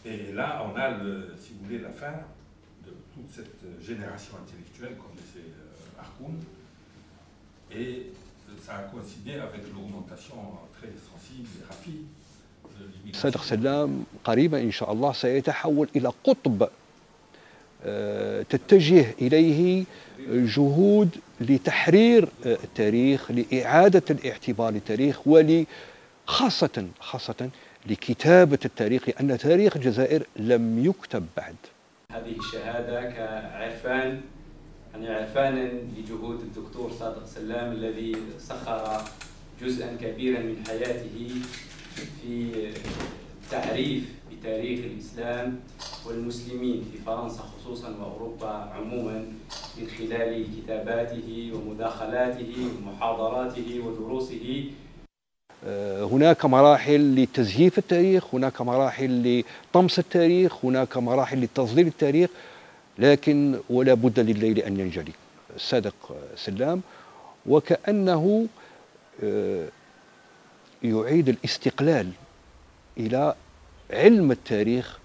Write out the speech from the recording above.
Et là, on a, si vous voulez, la fin de toute cette génération intellectuelle, comme disait Harkoun, et ça a coïncidé avec l'augmentation très sensible et rapide de l'immigration. صادق سلام قريبا إن شاء الله سيتحول إلى قطب تتجه إليه جهود لتحرير التاريخ، لإعادة الاعتبار للتاريخ، خاصة لكتابة التاريخ، لأن تاريخ الجزائر لم يكتب بعد. هذه الشهادة كعرفان عرفانا لجهود الدكتور صادق سلام الذي سخر جزءا كبيرا من حياته في التعريف بتاريخ الإسلام والمسلمين في فرنسا خصوصا وأوروبا عموما من خلال كتاباته ومداخلاته ومحاضراته ودروسه. هناك مراحل لتزييف التاريخ، هناك مراحل لطمس التاريخ، هناك مراحل لتضليل التاريخ، لكن ولا بد لليل أن ينجلي. صادق سلام وكأنه يعيد الاستقلال إلى علم التاريخ